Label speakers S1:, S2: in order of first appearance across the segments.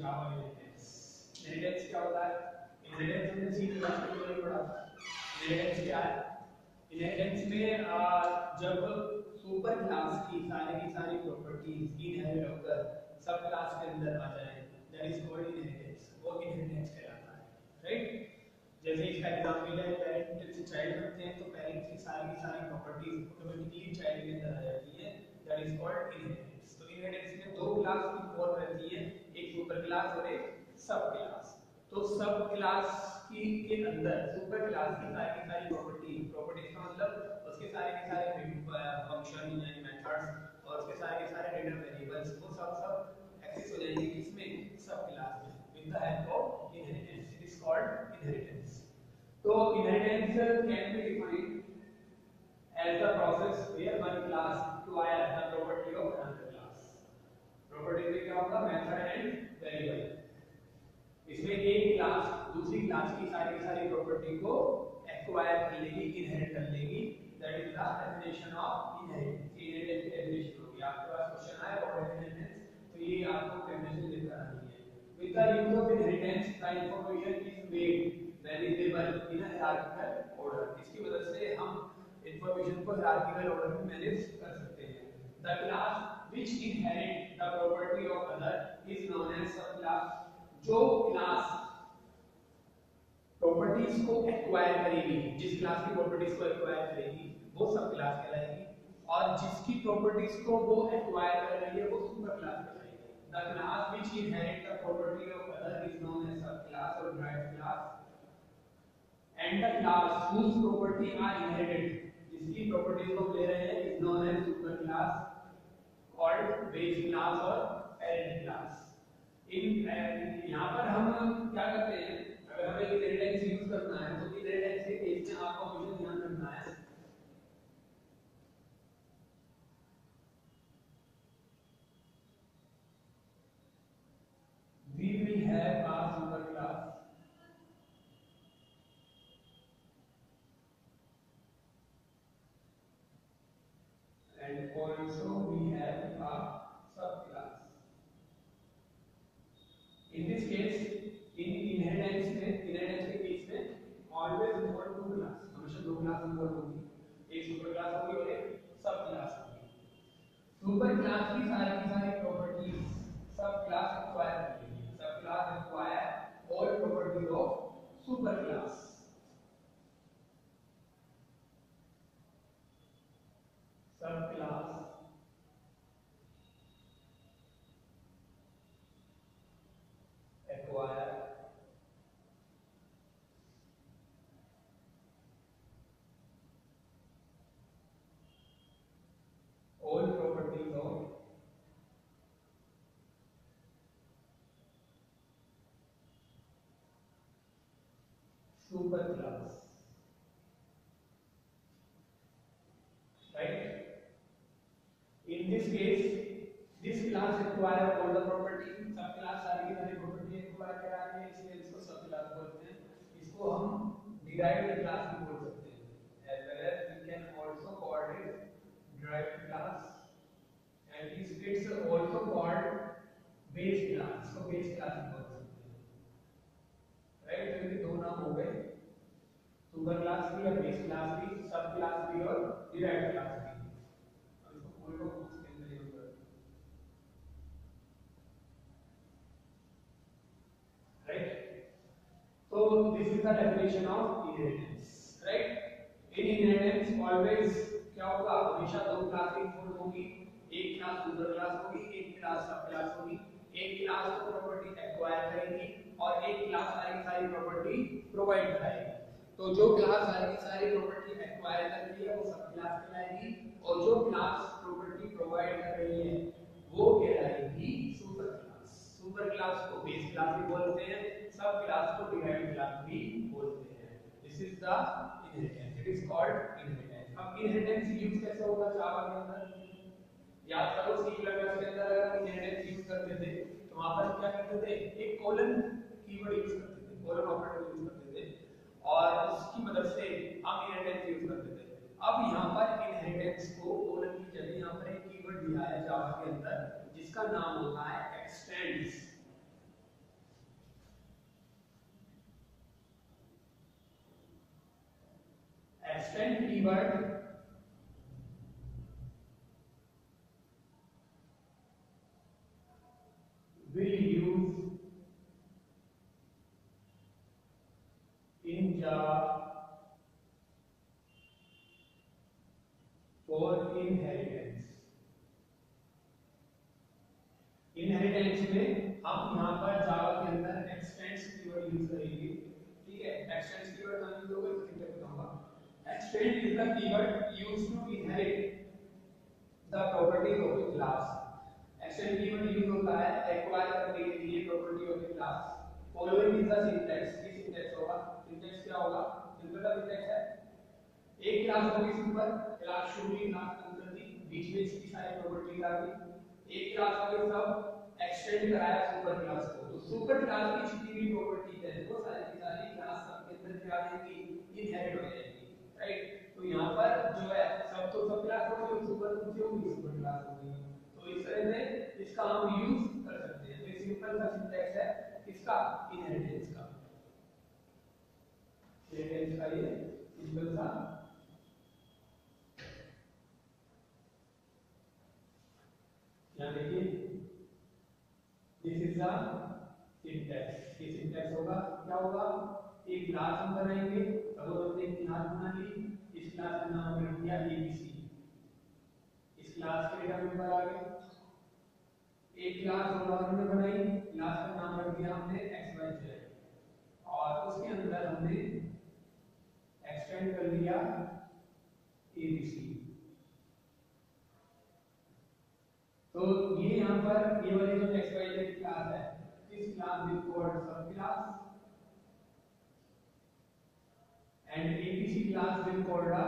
S1: जावा inheritance. Inheritance क्या होता है? इनहेरिटेंस हमने सीधी क्लास में नहीं पढ़ा। इनहेरिटेंस क्या है? इनहेरिटेंस में जब सुपर क्लास की सारी प्रॉपर्टीज इनहेरिट होकर सब क्लास के अंदर आ जाए, दैट इज कॉल्ड इनहेरिटेंस। वो इनहेरिटेंस कहलाता है, राइट? जैसे इसका एग्जांपल है, पेरेंट से चाइल्ड बनते हैं तो पेरेंट्स की सारी प्रॉपर्टीज ऑटोमेटिकली चाइल्ड के अंदर आ जाती है, दैट इज कॉल्ड इनहेरिटेंस। तो इनहेरिटेंस में दो क्लास इन्वॉल्व रहती है, एक सुपर क्लास और एक सब क्लास। तो सब क्लास की के अंदर सुपर क्लास की सारी प्रॉपर्टीज का मतलब उसके सारे फंक्शन यानी मेथड्स और उसके सारे डेटा वेरिएबल्स वो सब एक्सेस हो जाएंगे किसमें? सब क्लास में, with the help of inheritance. It is called inheritance. तो inheritance can be defined as the process where one class acquire the property of another class. Property में क्या होगा? Method and variable. इसमें एक class दूसरी class की सारी property को एक्वायर कर लेगी, इनहेरिट कर लेगी, that is the definition of inheritance. Inheritance की डेफिनेशन होगी। आपके पास क्वेश्चन आया व्हाट इज इनहेरिटेंस, तो ये आपको डेफिनेशन देकर आनी है। With the use of inheritance the information is made variable in a hierarchical order. इसकी मदद से हम इंफॉर्मेशन को हायरार्किकल ऑर्डर में मैनेज कर सकते हैं। The class which inherit the property of other is known as subclass. जो क्लास प्रॉपर्टीज को एक्वायर करेगी, जिस क्लास की प्रॉपर्टीज को एक्वायर करेगी वो सब क्लास कहलाएगी, और जिसकी प्रॉपर्टीज को वो एक्वायर कर रही है वो सुपर क्लास कहलाएगी। The class which inherit the property of other is known as subclass और derived class, and the class whose property are inherited, जिसकी प्रॉपर्टीज को ले रहे हैं, is known as superclass, called base class और parent class. यहाँ पर हम क्या करते हैं, अगर हमें इनहेरिटेंस यूज करना है तो इनहेरिटेंस के केस में आपको हमेशा ध्यान रखना है we will have a super class and also we have a subclass. In this case, in inheritance के केस में always involve two class, हमेशा दो क्लास इन्वॉल्व होगी, एक सुपर क्लास होगी और एक सब क्लास होगी। सुपर क्लास की सारी प्रॉपर्टीज सब क्लास एक्वायर करेगी। Subclass acquire all properties of superclass. Subclass acquire all properties of super class, right? In this case, this class acquire all the property, subclass सारी property acquire करा रही है, इसलिए इसको सब class बोलते हैं। इसको हम डिराइव्ड क्लास भी बोल सकते हैं, as well as we can also call it derived class, and it's also called base class। इसको base class भी बोल सकते हैं, राइट? तो ये दो नाम हो गए, सुपर क्लास भी और बेस क्लास भी, सब क्लास भी और डिराइव्ड क्लास भी। अब इसको पूरे को उसके अंदर यूज करते हैं, right? So this is the definition of inheritance, right? In inheritance always क्या होगा, हमेशा दो क्लास इन्वॉल्व होगी, एक क्लास सुपर क्लास होगी, एक क्लास सब क्लास होगी। एक क्लास को प्रॉपर्टी एक्वायर करेगी और एक क्लास सारी प्रॉपर्टी प्रोवाइड कराएगी। तो जो क्लास सारी प्रॉपर्टी एक्वायर कर रही है वो सब क्लास कहलाएगी, और जो क्लास प्रॉपर्टी प्रोवाइड कर रही है वो कहलाएगी सुपर क्लास। सुपर क्लास को बेस क्लास भी बोलते हैं, सब क्लास को डिराइव्ड क्लास भी बोलते हैं। This is the inheritance, it is called inheritance. अब इनहेरिटेंस यूज कैसे होगा जावा के अंदर? याद करो, सी प्लस के अंदर अगर इनहेरिटेंस यूज करते थे तो वहां पर क्या करते थे, एक कोलन कीवर्ड यूज करते थे, कोलन ऑपरेटर यूज करते थे, और उसकी मदद से हम इनहेरिटेंस यूज करते थे। अब यहाँ पर इनहेरिटेंस को कोलन की जगह यहाँ पर एक कीवर्ड दिया है जावा के अंदर, जिसका नाम होता है extends. Keyword will use in Java for inheritance. Inheritance में हम यहाँ पर जावा के अंदर एक्सटेंड्स कीवर्ड यूज करेंगे, ठीक है। एक्सटेंड्स कीवर्ड का यूज होगा तो क्या बताऊंगा। Extend is the keyword used to inherit the properties of a class. Extend keyword use होता है एक्वायर करने के लिए property of a class. Following is the syntax. ये सिंटैक्स होगा, सिंटैक्स क्या होगा, सिंपल सा सिंटैक्स है। एक क्लास होगी सुपर, क्लास शुरू हुई, क्लास खत्म कर दी, बीच में इसकी सारी प्रॉपर्टीज आ गई। एक क्लास होगी सब एक्सटेंड कराया सुपर क्लास को, तो सुपर क्लास की जितनी भी प्रॉपर्टीज है वो सारी की सारी क्लास के अंदर क्या आ जाएंगी, इनहेरिट हो जाएंगी, राइट। तो यहाँ पर जो है सब तो सब क्लास होगी, सुपर कौन सी होगी, सुपर क्लास होगी। तो इस तरह से इसका हम यूज कर सकते हैं। तो सिंपल सा सिंटैक्स है इसका, इनहेरिटेंस का। इनहेरिटेंस का ये सिंपल सा यहाँ देखिए, दिस इज द सिंटैक्स। ये सिंटैक्स होगा, क्या होगा, एक क्लास हम बनाएंगे, सपोज हमने एक क्लास बना ली, इस क्लास का नाम रख दिया एबीसी, इस क्लास के डेटा मेंबर आ गए। एक क्लास और हमने बनाई, क्लास का नाम रख दिया हमने XYZ, और उसके अंदर हमने एक्सटेंड कर लिया एबीसी। तो ये यहाँ पर ये वाली जो XYZ क्लास है, this class will called subclass and ABC class will called a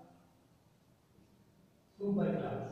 S1: superclass।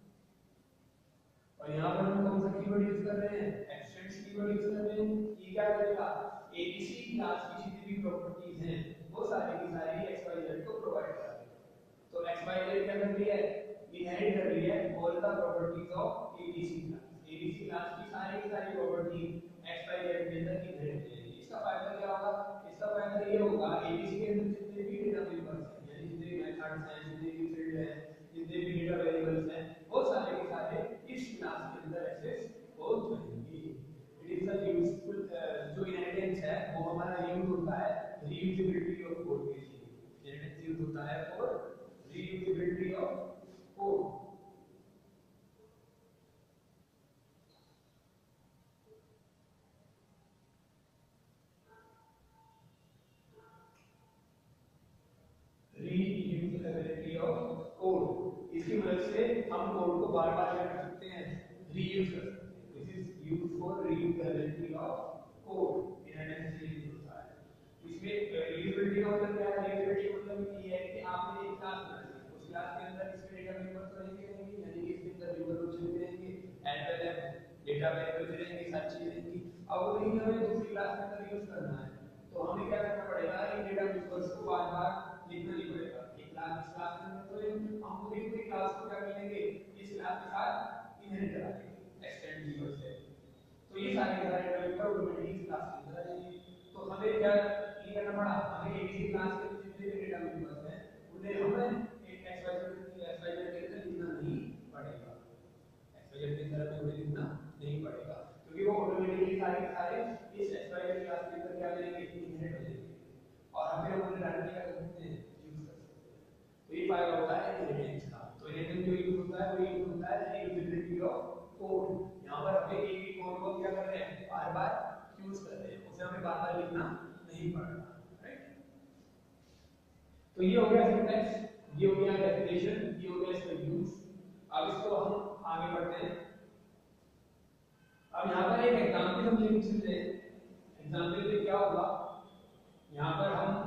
S1: और यहाँ पर हम कौन सा कीवर्ड यूज कर रहे हैं, एक्सटेंड्स कीवर्ड यूज कर रहे हैं। ये क्या करेगा, ABC क्लास की जितनी भी प्रॉपर्टीज हैं वो सारी की सारी XYZ को प्रोवाइड कर देगा। तो XYZ क्या कर रही है, इनहेरिट कर रही है all the properties of ABC class. ABC class की सारी प्रॉपर्टी XYZ के अंदर इनहेरिट हो जाएगी। इसका फायदा क्या होगा, इसका फायदा ये होगा ABC के अंदर जितने भी डेटा मेंबर्स हैं, यानी जितने भी मेथड्स हैं, जितने भी फील्ड हैं, जितने भी डेटा वेरिएबल्स हैं, वो सारे के सारे इस क्लास के अंदर एक्सेस हो जाएंगे। इट इज द यूजफुल, जो इनहेरिटेंस है वो हमारा यूज होता है रीयूजेबिलिटी ऑफ कोड के लिए। इनहेरिटेंस यूज होता है for reusability of code. Reusability of code, इसकी मदद से हम कोड को बार-बार क्या कर सकते हैं, रीयूज कर सकते हैं। This is used for reusability of code. Inheritance से यूज होता है। इसमें रीयूजेबिलिटी का मतलब क्या है, रीयूजेबिलिटी मतलब ये है कि आपने एक क्लास बना ली, उस क्लास के अंदर इसमें डेटा मेंबर्स रहेंगे, यानी कि इसके अंदर वेरिएबल्स रहेंगे, as well as data variables रहेंगे, सारी चीजें रहेंगी। अब वही हमें दूसरी क्लास के अंदर यूज करना है, तो हमें क्या करना पड़ेगा, इन डेटा मेंबर्स को बार-बार लिखना नहीं पड़ेगा। एक क्लास इस क्लास के अंदर तो हम पूरी क्लास को क्या कर लेंगे, इस क्लास के साथ इनहेरिट करा देंगे एक्सटेंड कीवर्ड से। तो ये सारे के सारे डेटा मेंबर ऑटोमेटिकली इस क्लास के अंदर आ जाएंगे। तो हमें क्या ये करना पड़ा, हमें एबीसी क्लास के जितने भी डेटा मेंबर्स हैं उन्हें हमें एक XYZ के अंदर लिखना नहीं पड़ेगा। XYZ के अंदर हमें लिखना नहीं पड़ेगा, क्योंकि वो ऑटोमेटिकली सारे के सारे इस XYZ क्लास के अंदर क्या करेंगे, इनहेरिट हो जाएंगे, और हमें उन्हें डायरेक्टली क्या कर सकते हैं, यूज कर सकते हैं। तो ये फायदा होता है इनहेरिटेंस का। तो इनहेरिटेंस जो यूज होता है वो यूज होता है रीयूजेबिलिटी ऑफ कोड। यहाँ पर हमें एक ही कोड को क्या कर रहे हैं, बार-बार यूज कर रहे हैं, उसे हमें बार-बार लिखना नहीं पड़ रहा, राइट। तो ये हो गया सिंटैक्स, ये हो गया डेफिनेशन, ये हो गया इसका यूज। अब इसको हम आगे बढ़ते हैं। अब यहाँ पर एक एग्जांपल हम लेके चलते हैं। एग्जांपल में क्या होगा, यहाँ पर हम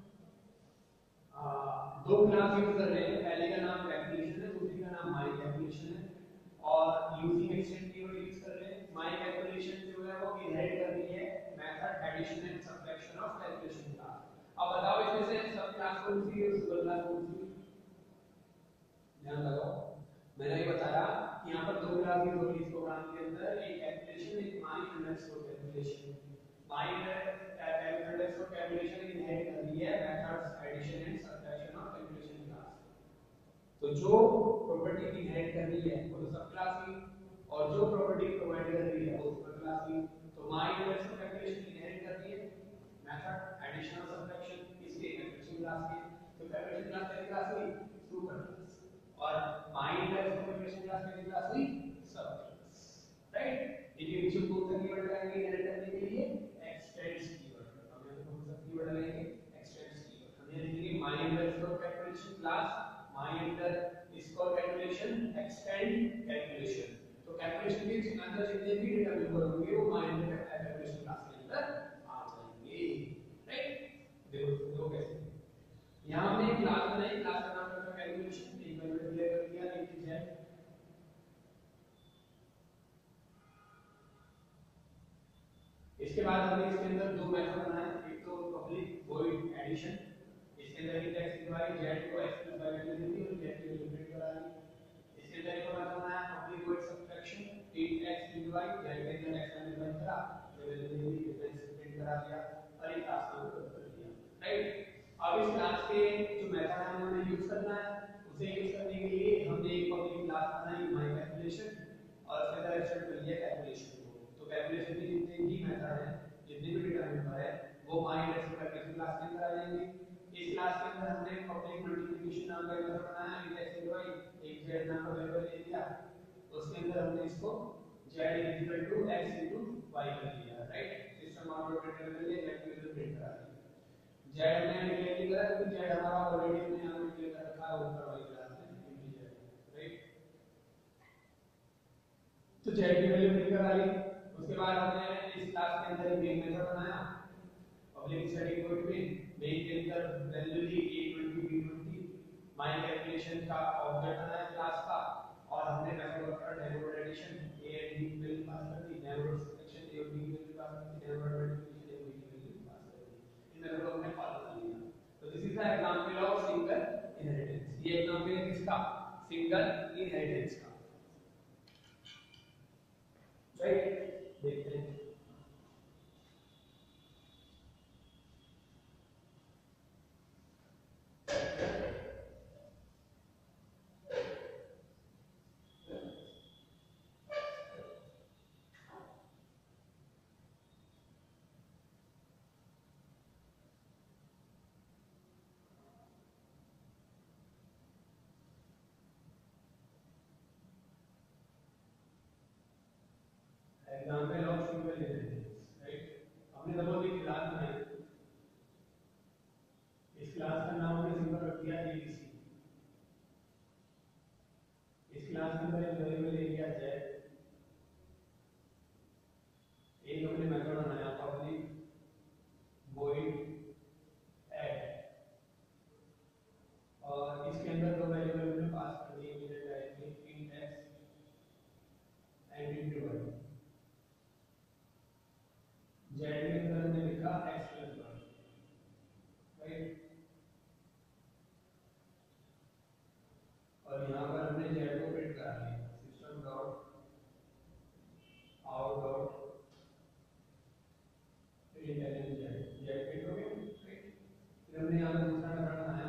S1: दो क्लास यूज कर रहे हैं, पहले का नाम कैलकुलेशन है, दूसरी का नाम माई कैलकुलेशन है, और यूजिंग एक्सटेंड कीवर्ड यूज कर रहे हैं। माई कैलकुलेशन जो है वो इनहेरिट कर रही है method addition and subtraction of calculation class. अब बताओ इसमें से सब क्लास कौन सी है, सुपर क्लास कौन सी है, ध्यान लगाओ। मैंने ये बताया कि यहाँ पर दो क्लास यूज हो रही है इस प्रोग्राम के अंदर, एक कैलकुलेशन, एक my underscore calculation. My underscore calculation inherit कर रही है methods addition and subtraction of calculation class. जो प्रॉपर्टी इनहेरिट कर रही है वो तो सब क्लास की, और जो प्रॉपर्टी प्रोवाइड कर रही है वो सुपर क्लास की। तो my inverse of calculation inherit कर रही है मेथड एडिशन और सब्ट्रैक्शन इसके कैलकुलेशन क्लास के, तो कैलकुलेशन क्लास कैसी क्लास हुई सुपर क्लास, और my inverse of calculation class कैसी क्लास हुई सब क्लास, राइट। इनके पीछे कौन सा कीवर्ड लगाएंगे इनहेरिट करने के लिए एक्सटेंड्स कीवर्ड, हम कौन सा कीवर्ड लगाएंगे एक्सटेंड्स कीवर्ड, हम ये लिखेंगे my inverse of calculation class my inter इसको कैलकुलेशन एक्सटेंड कैलकुलेशन, तो कैलकुलेशन के अंदर जितने भी डेटा मेंबर होंगे वो माय इंटर कैलकुलेशन क्लास के अंदर आ जाएंगे, राइट। देखो कैसे यहां हमने एक क्लास बनाई, क्लास का नाम रखा कैलकुलेशन, एक बार क्लियर कर दिया, एक चीज है इसके बाद हमने इसके अंदर दो मेथड बनाए, एक तो पब्लिक वॉइड एडिशन, इसके अंदर ही x डिवाइड z को x प्लस y वैल्यू दी थी और z की वैल्यू प्रिंट करा दी। इसके अंदर एक और बनाया public void subtraction 8x divide z के अंदर x वैल्यू प्रिंट करा, जो वैल्यू दी थी डिफरेंस प्रिंट करा दिया और एक क्लास का उपयोग कर दिया, राइट। अब इस क्लास के जो मेथड है हमें यूज करना है, उसे यूज करने के लिए हमने एक पब्लिक क्लास बनाई माय कैलकुलेशन और उसके अंदर एक्सटेंड कर लिया कैलकुलेशन को, तो कैलकुलेशन के जितने भी मेथड हैं जितने भी डेटा मेंबर है वो माय कैलकुलेशन क्लास के अंदर आ जाएंगे। इस क्लास के अंदर हमने पब्लिक मल्टीप्लिकेशन नाम का मेथड बनाया, x डिवाइड एक z नाम का वेरिएबल ले लिया, उसके अंदर हमने इसको z x y कर लिया, राइट। सिस्टम आउटपुट प्रिंट कर लिया, z की वैल्यू प्रिंट करा दी। z हमने डिक्लेयर नहीं करा क्योंकि z हमारा ऑलरेडी हमने यहां पे डिक्लेयर कर रखा है ऊपर वाली क्लास में इंटीजर, राइट। तो z की वैल्यू प्रिंट करा ली। उसके बाद हमने इस क्लास के अंदर एक मेथड बनाया public static void main, main के अंदर वैल्यू ली a20 b20, माय कैलकुलेशन का ऑब्जेक्ट बनाया क्लास का, और हमने मेथड वर्क कर neighbourhood addition a and b की वैल्यू पास कर दी, नेबरहुड सब्ट्रैक्शन a और b की वैल्यू पास कर दी, नेबरहुड मल्टीप्लिकेशन a और b की वैल्यू पास कर दी। इन मेथड को हमने फॉलो कर लिया। तो this is the example of single inheritance, ये एग्जांपल है किसका सिंगल इनहेरिटेंस का, राइट। देखते हैं example of single inheritance, right. हमने सपोज एक क्लास बनाई, इस क्लास का नाम हमने सिंपल रख दिया abc, इस क्लास के अंदर एक वेरिएबल ले लिया z, एक हमने मेथड बनाया पब्लिक वॉइड ऐड, और इसके अंदर दो वेरिएबल हमने पास कर दिए immediate directly int x and int y, z के अंदर हमने लिखा x प्लस y, राइट। और यहाँ पर हमने z को प्रिंट करा लिया, system dot out dot print z print हो गया, राइट। फिर हमने यहाँ पर दूसरा मेथड बनाया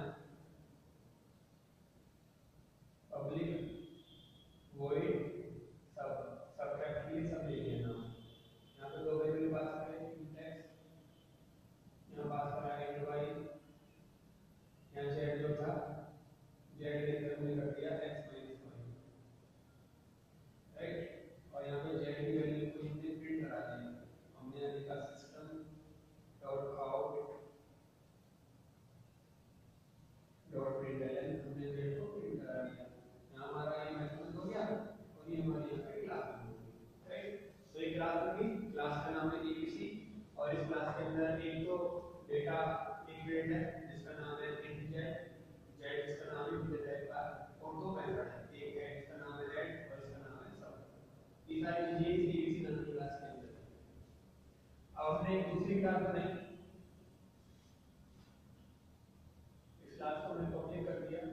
S1: पब्लिक वॉइड सब्ट्रैक्ट के लिए सब ले लिया नाम, यहाँ पे दो वेरिएबल पास करें int x, यहाँ पास करा int y, यहाँ z जो था z के अंदर हमने कर दिया x माइनस y, राइट। और यहाँ पे z की वैल्यू को हमने प्रिंट करा दिया, हमने यहाँ लिखा system dot out dot println, हमने z को प्रिंट करा दिया। यहाँ हमारा ये मेथड हो गया और ये हमारी यहाँ पे क्लास हो गई, राइट। तो ये क्लास होगी, क्लास का नाम है abc, और इस क्लास के अंदर एक तो डेटा एक वेरिएबल है जिसका नाम है int z जिसका नाम है इंटीजर टाइप का, और दो मेथड है, एक है इसका नाम है let और इसका नाम है sub। ये सारी चीजें इस abc नाम की क्लास के अंदर है। अब हमने एक दूसरी क्लास बनाई, इस क्लास को हमने पब्लिक कर दिया,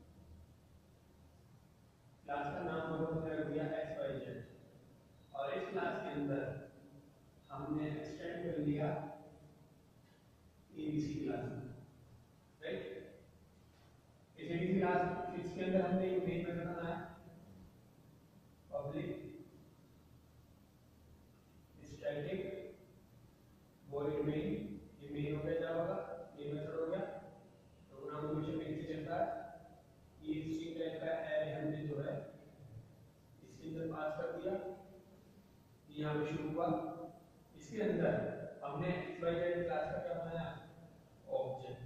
S1: क्लास का नाम हमने रख दिया xyz, और इस क्लास के अंदर हमने एक्सटेंड कर लिया abc क्लास, राइट। इस abc क्लास इसके इसके अंदर हमने ये मेन मेथड बनाया पब्लिक स्टैटिक वॉइड मेन, ये मेन हो गया जावा का, ये मेथड हो गया। प्रोग्राम हमेशा मेन से चलता है। ये स्ट्रिंग टाइप का है, हमने जो है इसके अंदर पास कर दिया, यहाँ पे शुरू हुआ। इसके अंदर हमने xyz क्लास का क्या बनाया, ऑब्जेक्ट।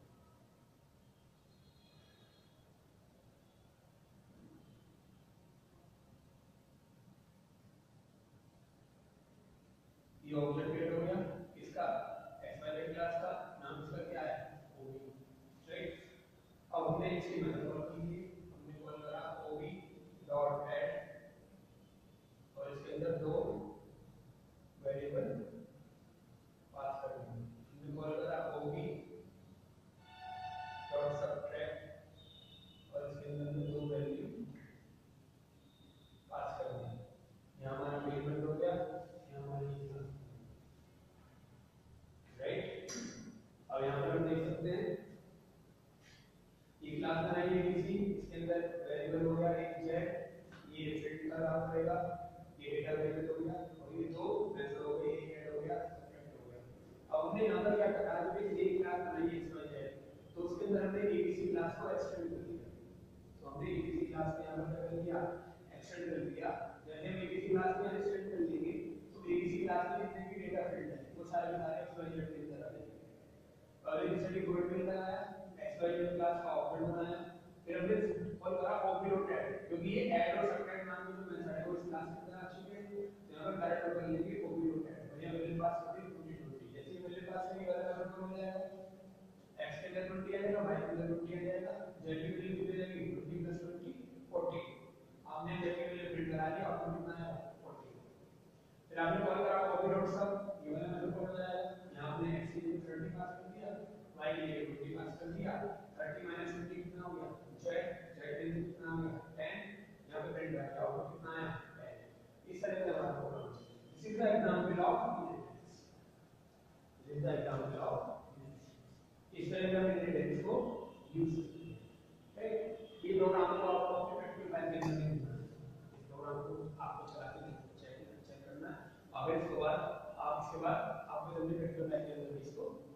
S1: ये ऑब्जेक्ट क्रिएट हो गया इसका xyz क्लास का, नाम इसका क्या है, ob, राइट। अब हमने इसकी मेथड कॉल की थी, हमने कॉल करा ob डॉट ऐड और इसके अंदर दो वेरिएबल पास कर दिए। हमने कॉल करा ob डॉट सबट्रैक्ट और इसके अंदर हमने दो वैल्यू पास कर दिए। यहाँ हमारा मेन मेथड हो गया, यहाँ हमारी राइट। अब यहाँ पर हम देख सकते हैं ये क्लास बनाई है किसी, इसके अंदर वेरिएबल हो गया एक जेड, ये प्रिंट कर रहा पड़ेगा, ये डेटा वेरिएबल हो गया और ये दो मेथड हो गए, एक ऐड हो गया सबट्रैक्ट हो गया। अब हमने यहाँ पर क्या करा, जब एक क्लास बनाई है xyz तो उसके अंदर हमने abc क्लास को एक्सटेंड कर दिया। तो हमने abc क्लास को यहाँ पर क्या कर दिया, एक्सटेंड कर दिया। जैसे हम abc क्लास को एक्सटेंड कर लेंगे तो abc क्लास में जितने भी डेटा फील्ड है वो सारे के सारे xyz के अंदर आ जाएंगे। और ये स्टडी बोर्ड में लगाया, xyz क्लास का ऑब्जेक्ट बनाया, फिर हमने कॉल करा ob.add, क्योंकि ये ऐड और सबट्रैक्ट नाम के जो मेथड है वो इस क्लास के अंदर आ चुके हैं। तो यहाँ पर डायरेक्ट कर लेंगे ob.add और यहाँ मेरे पास होगी 20 जैसे मेरे पास में वाला नंबर हो जाएगा, x के अंदर 20 आ जाएगा, y के अंदर 20 आ जाएगा, z की वैल्यू कितनी जाएगी 20 + 20 40। हमने z की वैल्यू प्रिंट करा दी, आउटपुट कितना आया 40। फिर आपने कॉल करा ob.sub, ये वाला मेथड कॉल आया, यहाँ हमने x की वैल्यू 30 पास कर दिया, y की वैल्यू 20 पास कर दिया, 30 - 20 कितना हो गया, z की वैल्यू कितना हो गया 10, यहाँ पे प्रिंट करा, आउटपुट कितना आया 10। इस तरह से हमारा program, this is the example of this is the example of इस तरह से हम इनहेरिटेंस को यूज करते हैं, राइट। ये प्रोग्राम को आप ऑब्जेक्ट फाइल के अंदर नहीं बनाना, इस प्रोग्राम को आपको चला के चेक करना है। अब इसके बाद आप इसके बाद आपको ऑब्जेक्ट फाइल के अंदर इसको